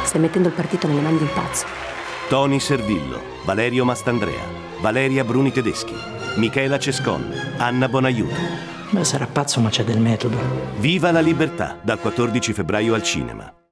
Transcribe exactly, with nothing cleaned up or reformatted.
Stai mettendo il partito nelle mani di un pazzo. Tony Servillo, Valerio Mastandrea, Valeria Bruni Tedeschi, Michela Cescon, Anna Bonaiuto. Beh, sarà pazzo ma c'è del metodo. Viva la libertà, dal quattordici febbraio al cinema.